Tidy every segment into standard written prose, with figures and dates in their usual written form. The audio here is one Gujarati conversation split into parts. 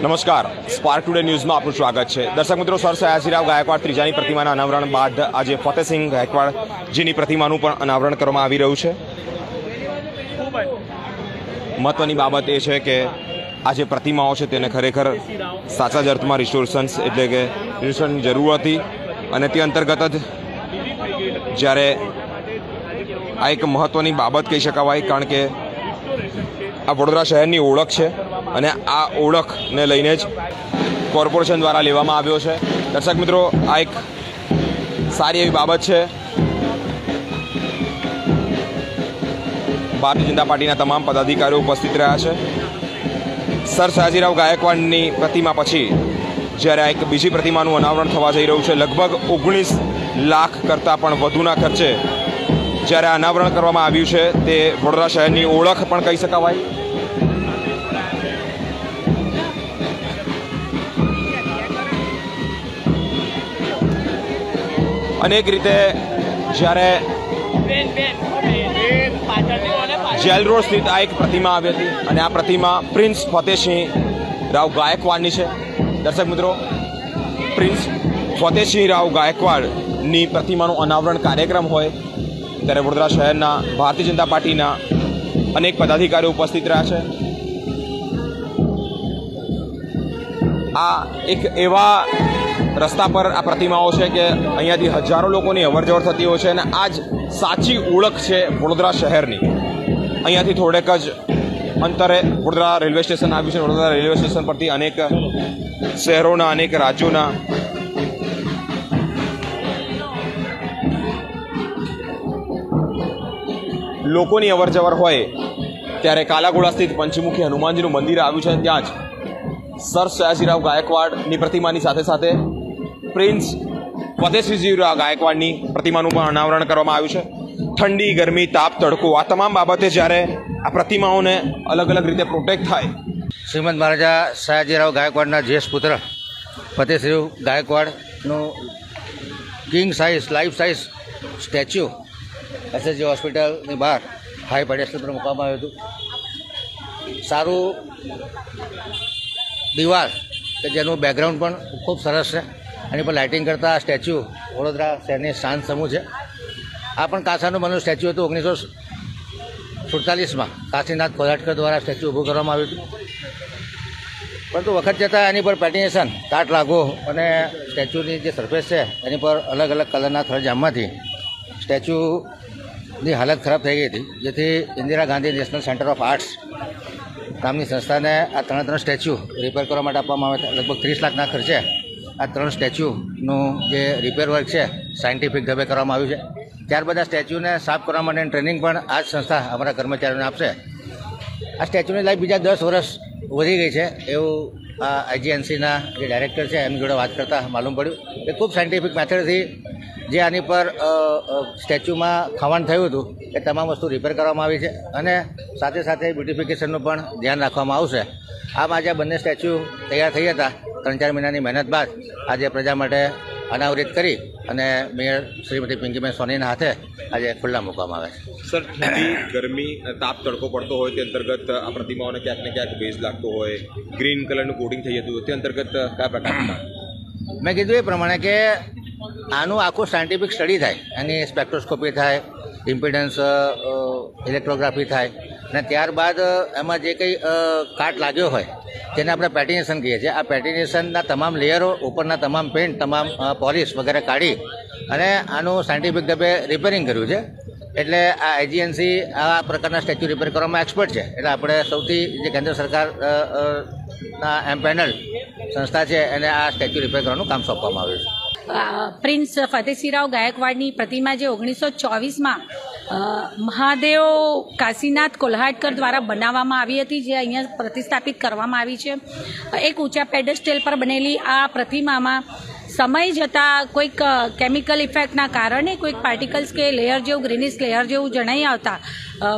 નમસ્કાર, સ્પાર્ક ટુડે ન્યૂઝમાં આપનું સ્વાગત છે। દર્શક મિત્રો, સર સયાજીરાવ ગાયકવાડ ત્રીજાની પ્રતિમાના અનાવરણ બાદ આજે ફતેહસિંહ ગાયકવાડજીની પ્રતિમાનું પણ અનાવરણ કરવામાં આવી રહ્યું છે। મહત્વની બાબત એ છે કે આ જે પ્રતિમાઓ છે તેને ખરેખર સાચા જ અર્થમાં રિસ્ટોરેશન્સ એટલે કે રિસ્ટોરેશનની જરૂર હતી અને તે અંતર્ગત જ જ્યારે આ એક મહત્વની બાબત કહી શકાય, કારણ કે આ વડોદરા શહેરની ઓળખ છે અને આ ઓળખને લઈને જ કોર્પોરેશન દ્વારા લેવામાં આવ્યો છે। દર્શક મિત્રો, આ એક સારી એવી બાબત છે। ભારતીય જનતા પાર્ટીના તમામ પદાધિકારીઓ ઉપસ્થિત રહ્યા છે। સર સયાજીરાવ ગાયકવાડની પ્રતિમા પછી જ્યારે આ એક બીજી પ્રતિમાનું અનાવરણ થવા જઈ રહ્યું છે, લગભગ 19 લાખ કરતાં પણ વધુના ખર્ચે જ્યારે અનાવરણ કરવામાં આવ્યું છે, તે વડોદરા શહેરની ઓળખ પણ કહી શકાય। અનેક રીતે જ્યારે જેલ રોડ સ્થિત આ એક પ્રતિમા આવી હતી અને આ પ્રતિમા પ્રિન્સ ફતેહસિંહ રાવ ગાયકવાડની છે। દર્શક મિત્રો, પ્રિન્સ ફતેહસિંહ રાવ ગાયકવાડની પ્રતિમાનું અનાવરણ કાર્યક્રમ હોય ત્યારે વડોદરા શહેરના ભારતીય જનતા પાર્ટીના અનેક પદાધિકારીઓ ઉપસ્થિત રહ્યા છે। આ એક એવા રસ્તા પર આ પ્રતિમાઓ છે કે અહીંયાથી હજારો લોકોની અવરજવર થતી હોય છે અને આ જ સાચી ઓળખ છે વડોદરા શહેરની। અહીંયાથી થોડેક જ અંતરે વડોદરા રેલવે સ્ટેશન આવ્યું છે। વડોદરા રેલવે સ્ટેશન પરથી અનેક શહેરોના, અનેક રાજ્યોના લોકોની અવરજવર હોય ત્યારે કાલાઘોડા સ્થિત પંચમુખી હનુમાનજીનું મંદિર આવ્યું છે। ત્યાં જ સર સયાજીરાવ ગાયકવાડની પ્રતિમાની સાથે સાથે પ્રિન્સ ફતેહસિંહ રાવ ગાયકવાડની પ્રતિમાનું પણ અનાવરણ કરવામાં આવ્યું છે। ઠંડી, ગરમી, તાપ, તડકો આ તમામ બાબતે જ્યારે આ પ્રતિમાઓને અલગ અલગ રીતે પ્રોટેક્ટ થાય, શ્રીમદ મહારાજા સયાજીરાવ ગાયકવાડના જ્યેષ્ઠ પુત્ર ફતેહસિંહ ગાયકવાડનું king size life size statue SSG હોસ્પિટલની બહાર હાઈ પેડેસ્ટલ પર મૂકવામાં આવ્યું હતું। સારું દિવાલ કે જેનું બેકગ્રાઉન્ડ પણ ખૂબ સરસ છે, એની પર લાઇટિંગ કરતાં સ્ટેચ્યુ વડોદરા શહેરની શાંત સમૂહ છે। આ પણ કાંસાનું બનેલું સ્ટેચ્યુ હતું। 1947માં કાશીનાથ કોલ્હાટકર દ્વારા સ્ટેચ્યુ ઊભું કરવામાં આવ્યું હતું, પરંતુ વખત જતાં એની પર પેટિનેશન, કાટ લાગો અને સ્ટેચ્યુની જે સરફેસ છે એની પર અલગ અલગ કલરના થડ જામવાથી સ્ટેચ્યુની હાલત ખરાબ થઈ ગઈ હતી, જેથી Indira Gandhi national centre of arts નામની સંસ્થાને આ ત્રણ સ્ટેચ્યુ રિપેર કરવા માટે આપવામાં આવે છે। લગભગ 30 લાખના ખર્ચે આ 3 સ્ટેચ્યુનું જે રિપેર વર્ક છે સાયન્ટિફિક ઢબે કરવામાં આવ્યું છે। ત્યારબાદ આ સ્ટેચ્યુને સાફ કરવા માટેની ટ્રેનિંગ પણ આ જ સંસ્થા અમારા કર્મચારીઓને આપશે। આ સ્ટેચ્યુની લાઈફ બીજા 10 વર્ષ વધી ગઈ છે એવું આ આઈજીએનસીના જે ડાયરેક્ટર છે એમની જોડે વાત કરતાં માલુમ પડ્યું કે ખૂબ સાયન્ટિફિક મેથડથી જે આની પર સ્ટેચ્યુમાં ખાવાનું થયું હતું એ તમામ વસ્તુ રિપેર કરવામાં આવી છે અને સાથે સાથે બ્યુટિફિકેશનનું પણ ધ્યાન રાખવામાં આવશે। આમ આજે બંને સ્ટેચ્યુ તૈયાર થઈ હતા 3-4 મહિનાની મહેનત બાદ આજે પ્રજા માટે અનાવરિત કરી અને મેયર શ્રીમતી પિંકીબેન સોનીના હાથે આજે ખુલ્લા મૂકવામાં આવે છે। સર, ઠંડી, ગરમી, તાપ, તડકો પડતો હોય તે અંતર્ગત આ પ્રતિમાઓને ક્યાંક ને ક્યાંક ભેજ લાગતો હોય, ગ્રીન કલરનું કોટિંગ થઈ જતું હોય, તે અંતર્ગત કયા પ્રકારના? મેં કીધું એ પ્રમાણે કે આનું આખું સાયન્ટિફિક સ્ટડી થાય, એની સ્પેક્ટ્રોસ્કોપી થાય, ઇમ્પિડન્સ ઇલેક્ટ્રોગ્રાફી થાય અને ત્યારબાદ એમાં જે કંઈ કાટ લાગ્યો હોય તેને આપણે પેટિનેશન કહીએ છીએ। આ પેટિનેશનના તમામ લેયરો, ઉપરના તમામ પેન્ટ, તમામ પોલિશ વગેરે કાઢી અને આનું સાયન્ટિફિક ઢબે રિપેરિંગ કર્યું છે। એટલે આ આઈજીએનસી આ પ્રકારના સ્ટેચ્યુ રિપેર કરવામાં એક્સપર્ટ છે। એટલે આપણે સૌથી જે કેન્દ્ર સરકારના એમ્પેનલ સંસ્થા છે એને આ સ્ટેચ્યુ રિપેર કરવાનું કામ સોંપવામાં આવ્યું છે। પ્રિન્સ ફતેહસિંહ રાવ ગાયકવાડની પ્રતિમા જે 1924માં મહાદેવ કાશીનાથ કોલ્હાટકર દ્વારા બનાવવામાં આવી હતી, જે અહીંયા પ્રતિસ્થાપિત કરવામાં આવી છે। એક ઊંચા પેડેસ્ટલ પર બનેલી આ પ્રતિમામાં સમય જતાં કોઈક કેમિકલ ઇફેક્ટના કારણે કોઈક પાર્ટિકલ્સ કે લેયર જેવું, ગ્રીનિશ લેયર જેવું જણાઈ આવતા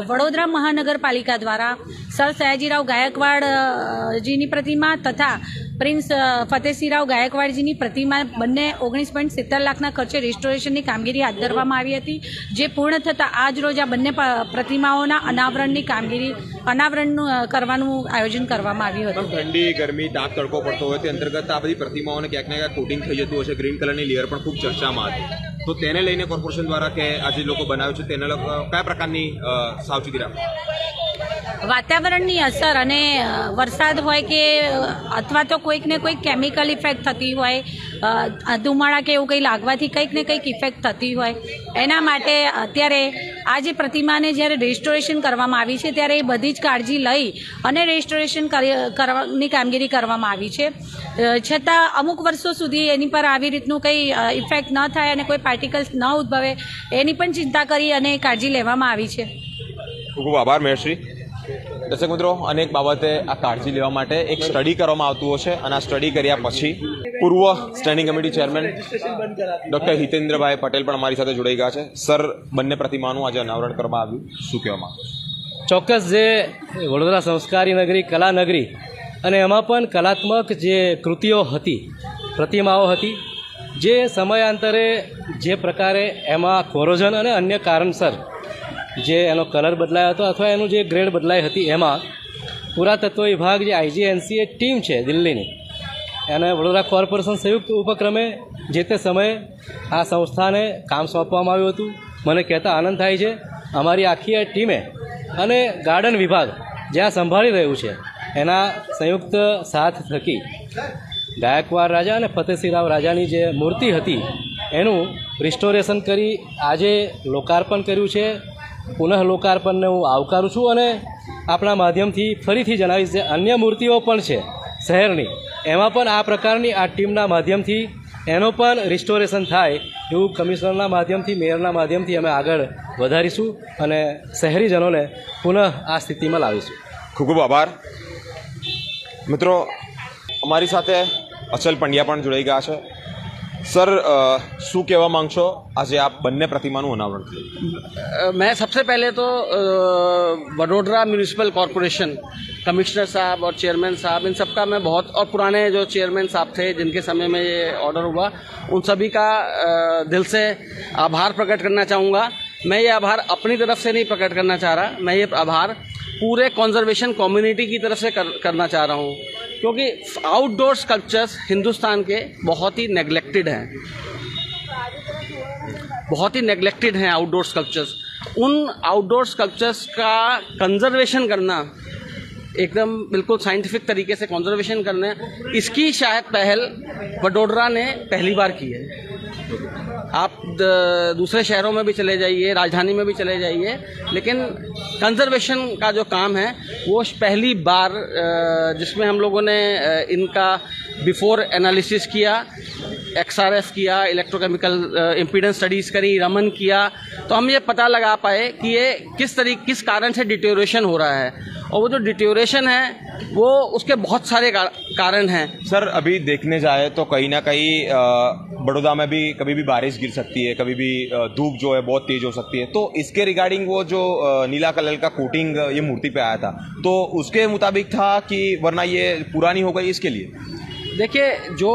વડોદરા મહાનગરપાલિકા દ્વારા સર સયાજીરાવ ગાયકવાડજીની પ્રતિમા તથા પ્રિન્સ ફતેસિંહરાવ ગાયકવાડજીની પ્રતિમા બંને 19.70 લાખના ખર્ચે રિસ્ટોરેશનની કામગીરી હાથ ધરવામાં આવી હતી, જે પૂર્ણ થતાં આજ રોજ આ બંને પ્રતિમાઓના અનાવરણ કરવાનું આયોજન કરવામાં આવ્યું હતું. ઠંડી ગરમી તાપ તડકો પડતો હોય તે અંતર્ગત આ બધી પ્રતિમાઓને ક્યાંક ને ક્યાંક કોટિંગ થઈ જતું હશે, ગ્રીન કલરની લેયર પણ ખૂબ ચર્ચામાં હતી, તો તેને લઈને કોર્પોરેશન દ્વારા કે આજે લોકો બનાવે છે તેને કયા પ્રકારની સાવચેતી રાખો? વાતાવરણની અસર અને વરસાદ હોય કે અથવા તો કોઈક ને કોઈક કેમિકલ ઇફેક્ટ થતી હોય, ધુમાડા કે એવું કંઈ લાગવાથી કંઈક ને કંઈક ઇફેક્ટ થતી હોય, એના માટે અત્યારે આ જે પ્રતિમાને જ્યારે રેસ્ટોરેશન કરવામાં આવી છે ત્યારે એ બધી જ કાળજી લઈ અને રેસ્ટોરેશન કરવાની કામગીરી કરવામાં આવી છે. છતાં અમુક વર્ષો સુધી એની પર આવી રીતનું કંઈ ઇફેક્ટ ન થાય અને કોઈ પાર્ટિકલ્સ ન ઉદ્ભવે એની પણ ચિંતા કરી અને કાળજી લેવામાં આવી છે. ખૂબ ખૂબ આભાર મેયરશ્રી. દર્શક મિત્રો, અનેક બાબતે આ કાળજી લેવા માટે એક સ્ટડી કરવામાં આવતું હશે અને આ સ્ટડી કર્યા પછી પૂર્વ standing committee chairman doctor Hitendrabhai Patel પણ અમારી સાથે જોડાઈ ગયા છે. સર, બંને પ્રતિમાનું આજે અનાવરણ કરવામાં આવ્યું, શું કહેવા માંગો? ચોક્કસ, જે વડોદરા સંસ્કારી નગરી, કલા નગરી, અને એમાં પણ કલાત્મક જે કૃતિઓ હતી, પ્રતિમાઓ હતી, જે સમયાંતરે જે પ્રકારે એમાં કોરોઝન અને અન્ય કારણસર જે એનો કલર બદલાયો હતો અથવા એનું જે ગ્રેડ બદલાઈ હતી, એમાં પુરાતત્વ વિભાગ જે IGNC ટીમ છે દિલ્હીની, એને વડોદરા કોર્પોરેશન સંયુક્ત ઉપક્રમે જે તે સમયે આ સંસ્થાને કામ સોંપવામાં આવ્યું હતું. મને કહેતા આનંદ થાય છે, અમારી આખી આ ટીમે અને ગાર્ડન વિભાગ જ્યાં સંભાળી રહ્યું છે એના સંયુક્ત સાથ થકી ગાયકવાડ રાજા અને ફતેસિંહરાવ રાજાની જે મૂર્તિ હતી એનું રિસ્ટોરેશન કરી આજે લોકાર્પણ કર્યું છે. પુનઃ લોકાર્પણને હું આવકારું છું અને આપણા માધ્યમથી ફરીથી જણાવીશ, જે અન્ય મૂર્તિઓ પણ છે શહેરની, એમાં પણ આ પ્રકારની આ ટીમના માધ્યમથી એનો પણ રિસ્ટોરેશન થાય એવું કમિશનરના માધ્યમથી, મેયરના માધ્યમથી અમે આગળ વધારીશું અને શહેરીજનોને પુનઃ આ સ્થિતિમાં લાવીશું. ખૂબ ખૂબ આભાર. મિત્રો, અમારી સાથે અચલ પંડ્યા પણ જોડાઈ ગયા છે. सर, શું કહેવા માંગશો આજે આપ બંને प्रतिमाનું અનાવરણ થયું? मैं सबसे पहले तो वडोदरा म्यूनिसिपल कॉरपोरेशन, कमिश्नर साहब और चेयरमैन साहब, इन सबका मैं बहुत, और पुराने जो चेयरमैन साहब थे जिनके समय में ये ऑर्डर हुआ, उन सभी का दिल से आभार प्रकट करना चाहूँगा. मैं ये आभार अपनी तरफ से नहीं प्रकट करना चाह रहा, मैं ये आभार पूरे कंजर्वेशन कम्युनिटी की तरफ से करना चाह रहा हूँ, क्योंकि आउटडोर स्कल्पचर्स हिंदुस्तान के बहुत ही नेग्लेक्टेड हैं, बहुत ही नेग्लेक्टेड हैं आउटडोर स्कल्पचर्स. उन आउटडोर स्कल्पचर्स का कंजर्वेशन करना, एकदम बिल्कुल साइंटिफिक तरीके से कंजर्वेशन करना, इसकी शायद पहल वडोदरा ने पहली बार की है. आप दूसरे शहरों में भी चले जाइए, राजधानी में भी चले जाइए, लेकिन कंजर्वेशन का जो काम है वो पहली बार जिसमें हम लोगों ने इनका बिफोर एनालिसिस किया, XRF किया, इलेक्ट्रोकेमिकल इम्पीडेंस स्टडीज़ करी, रमन किया, तो हम ये पता लगा पाए कि ये किस कारण से डिटेरियोरेशन हो रहा है. और वो जो डिटेरियोरेशन है वो उसके बहुत सारे कारण हैं. सर, अभी देखने जाए तो कहीं ना कहीं बड़ौदा में भी कभी भी बारिश गिर सकती है, कभी भी धूप जो है बहुत तेज हो सकती है, तो इसके रिगार्डिंग वो जो नीला कलर का कोटिंग ये मूर्ति पे आया था, तो उसके मुताबिक था कि वरना ये पुरानी हो गई, इसके लिए? देखिए, जो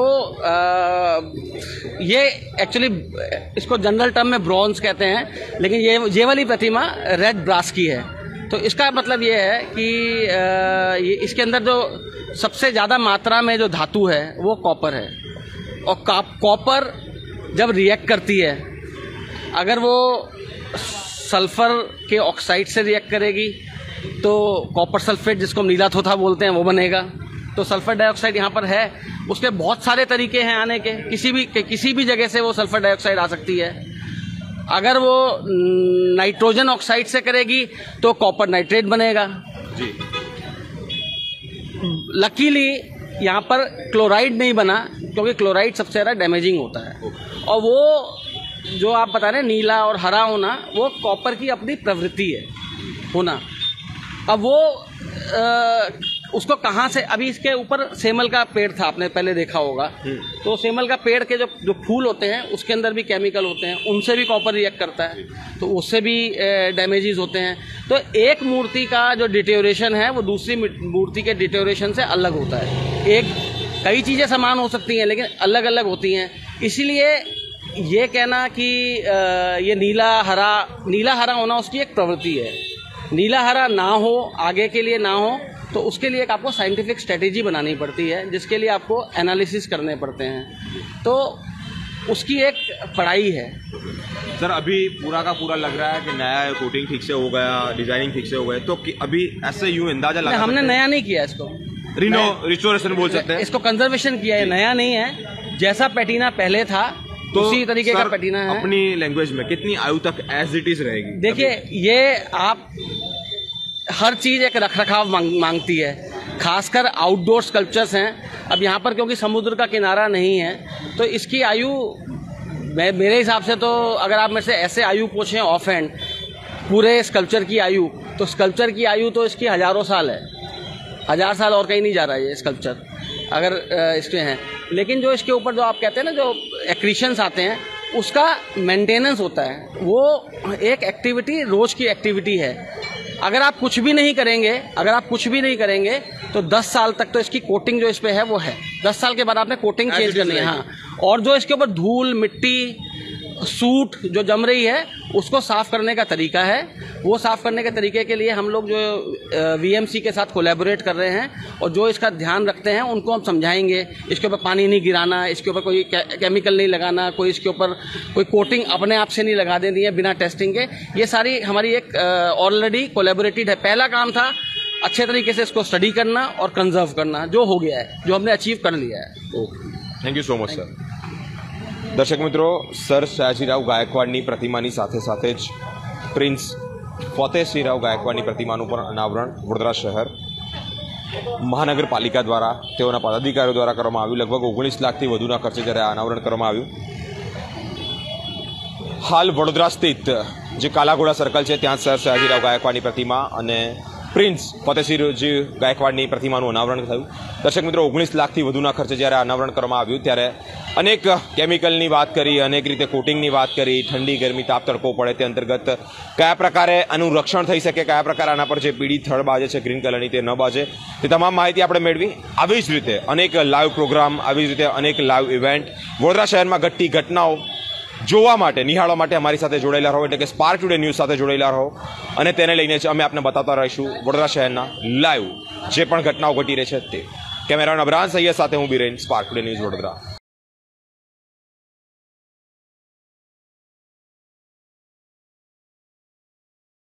ये एक्चुअली इसको जनरल टर्म में ब्रॉन्ज कहते हैं, लेकिन ये वाली प्रतिमा रेड ब्रास की है. तो इसका मतलब ये है कि इसके अंदर जो सबसे ज़्यादा मात्रा में जो धातु है वो कॉपर है, और कॉपर जब रिएक्ट करती है, अगर वो सल्फ़र के ऑक्साइड से रिएक्ट करेगी तो कॉपर सल्फेट, जिसको हम नीला थोथा बोलते हैं, वो बनेगा. तो सल्फर डाइऑक्साइड यहाँ पर है, उसके बहुत सारे तरीके हैं आने के, किसी भी जगह से वो सल्फर डाइऑक्साइड आ सकती है. अगर वो नाइट्रोजन ऑक्साइड से करेगी तो कॉपर नाइट्रेट बनेगा जी. लकीली यहाँ पर क्लोराइड नहीं बना, क्योंकि क्लोराइड सबसे ज़्यादा डैमेजिंग होता है, और वो जो आप बता रहे हैं नीला और हरा होना, वो कॉपर की अपनी प्रवृत्ति है होना. अब वो उसको कहाँ से, अभी इसके ऊपर सेमल का पेड़ था, आपने पहले देखा होगा, तो सेमल का पेड़ के जो फूल होते हैं उसके अंदर भी केमिकल होते हैं, उनसे भी कॉपर रिएक्ट करता है, तो उससे भी डैमेजेस होते हैं. तो एक मूर्ति का जो डिटेरियोरेशन है वो दूसरी मूर्ति के डिटेरियोरेशन से अलग होता है. कई चीज़ें समान हो सकती हैं लेकिन अलग अलग होती हैं। इसीलिए ये कहना कि ये नीला हरा होना उसकी एक प्रवृत्ति है। नीला हरा ना हो, आगे के लिए ना हो, तो उसके लिए एक आपको साइंटिफिक स्ट्रेटेजी बनानी पड़ती है, जिसके लिए आपको एनालिसिस करने पड़ते हैं। तो उसकी एक पढ़ाई है। सर अभी पूरा का पूरा लग रहा है कि नया कोटिंग ठीक से हो गया, डिजाइनिंग ठीक से हो गया, तो अभी ऐसे यूं अंदाजा लगा हमने नया नहीं किया इसको, रिस्टोरेशन बोल सकते हैं, इसको कंजर्वेशन किया है, नया नहीं है। जैसा पैटीना पहले था तो उसी तरीके का पैटीना है। अपनी लैंग्वेज में कितनी आयु तक एज इट इज रहेगी? देखिए, ये आप हर चीज एक रखरखाव मांगती है, खासकर आउटडोर स्कल्पचर्स हैं। अब यहाँ पर क्योंकि समुद्र का किनारा नहीं है तो इसकी आयु मेरे हिसाब से तो अगर आप मेरे से ऐसे आयु पूछें ऑफ हैंड पूरे स्कल्पचर की आयु, तो स्कल्पचर की आयु तो इसकी हज़ारों साल है, 1000 साल और कहीं नहीं जा रहा है ये स्कल्पचर अगर इसके हैं। लेकिन जो इसके ऊपर जो आप कहते हैं ना, जो एक्रीशंस आते हैं, उसका मेंटेनेंस होता है। वो एक एक्टिविटी, रोज़ की एक्टिविटी है। अगर आप कुछ भी नहीं करेंगे तो 10 साल तक तो इसकी कोटिंग जो इस पे है वो है। 10 साल के बाद आपने कोटिंग चेंज करनी है। हाँ, और जो इसके ऊपर धूल, मिट्टी, सूट जो जम रही है उसको साफ़ करने का तरीका है। वो साफ़ करने के तरीके के लिए हम लोग जो VMC के साथ कोलैबोरेट कर रहे हैं और जो इसका ध्यान रखते हैं उनको हम समझाएंगे। इसके ऊपर पानी नहीं गिराना, इसके ऊपर कोई केमिकल नहीं लगाना, कोई इसके ऊपर कोई कोटिंग अपने आप से नहीं लगा देनी है बिना टेस्टिंग के। ये सारी हमारी एक ऑलरेडी कोलैबोरेटेड है। पहला काम था अच्छे तरीके से इसको स्टडी करना और कंजर्व करना, जो हो गया है, जो हमने अचीव कर लिया है। Okay, thank you so much sir. દર્શક મિત્રો, સર સયાજીરાવ ગાયકવાડની પ્રતિમાની સાથે સાથે જ પ્રિન્સ ફતેહસિંહરાવ ગાયકવાડની પ્રતિમાનું પણ અનાવરણ વડોદરા શહેર મહાનગરપાલિકા દ્વારા તેઓના પદાધિકારીઓ દ્વારા કરવામાં આવ્યું। લગભગ 19 લાખથી વધુના ખર્ચે જ્યારે આ અનાવરણ કરવામાં આવ્યું। હાલ વડોદરા સ્થિત જે કાલાઘોડા સર્કલ છે ત્યાં સર સયાજીરાવ ગાયકવાડની પ્રતિમા અને પ્રિન્સ ફતેહસિંહજી ગાયકવાડની પ્રતિમાનું અનાવરણ થયું। દર્શક મિત્રો, 19 લાખથી વધુના ખર્ચે જ્યારે અનાવરણ કરવામાં આવ્યું ત્યારે અનેક કેમિકલની વાત કરી, અનેક રીતે કોટિંગની વાત કરી, ઠંડી ગરમી તાપ તડકો પડે તે અંતર્ગત કયા પ્રકારે આનું રક્ષણ થઈ શકે, કયા પ્રકારે આના પર જે પીળી થડ બાજે છે ગ્રીન કલરની તે ન બાજે, તે તમામ માહિતી આપણે મેળવી। આવી જ રીતે અનેક લાઈવ પ્રોગ્રામ, આવી જ રીતે અનેક લાઈવ ઇવેન્ટ વડોદરા શહેરમાં ઘટતી ઘટનાઓ જોવા માટે, નિહાળવા માટે અમારી સાથે જોડાયેલા રહો, એટલે કે સ્પાર્ક ટુડે ન્યૂઝ સાથે જોડાયેલા રહો અને તેને લઈને જ અમે આપને બતાવતા રહીશું વડોદરા શહેરના લાઈવ જે પણ ઘટનાઓ ઘટી રહી છે તે। કેમેરામેન અબરાન સૈયદ સાથે હું Biren, Spark Today News Vadodara.